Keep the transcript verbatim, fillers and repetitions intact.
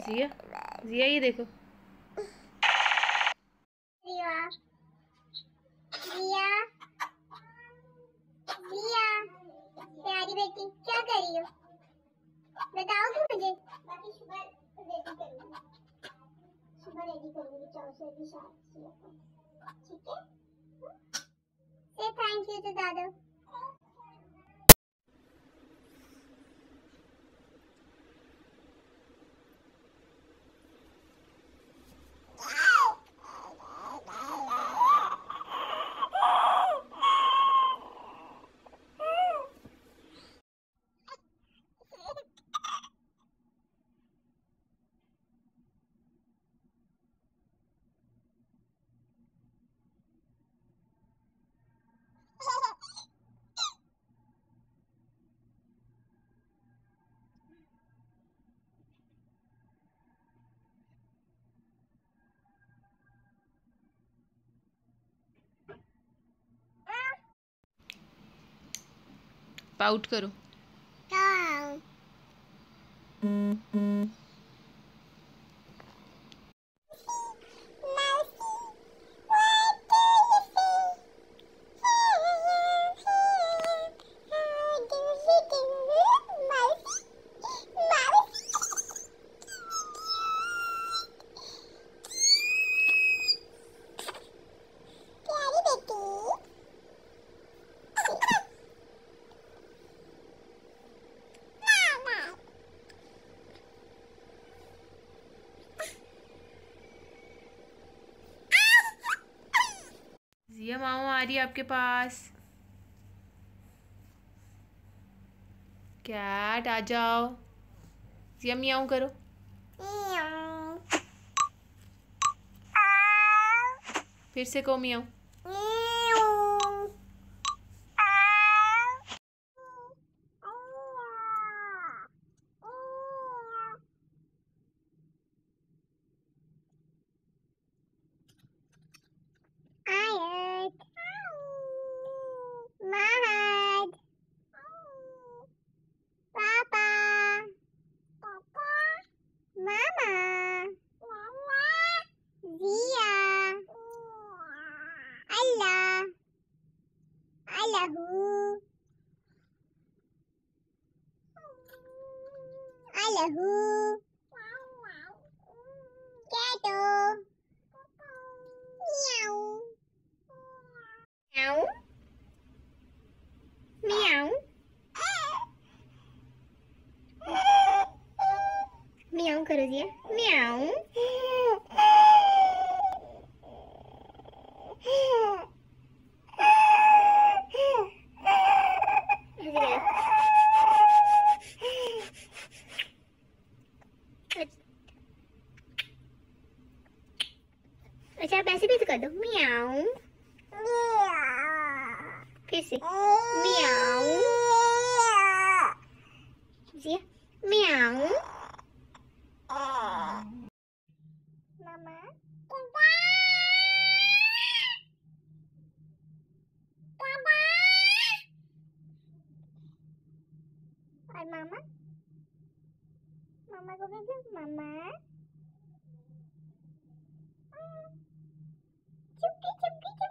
जिया जिया ये देखो। जिया जिया जिया प्यारी बेटी क्या कर रही हो बताओगी मुझे। बाकी सुबह रेडी करूंगी, सुबह रेडी करूंगी चाव से भी शायद। ठीक है, से थैंक यू टू दादू। पाउट करो। जिया मामा आ रही है आपके पास। कैट आ जाओ। जिया मियाऊं करो। फिर से को मियाऊं। Hello. Gato. Meow. Meow. Meow. Meow करो दिया। Meow. अच्छा आप ऐसे भी तो कर दो। म्याऊ फिर से म्याऊ जी म्याऊ। मामा और मामा मामा को भेजो। मामा चुपके चुपके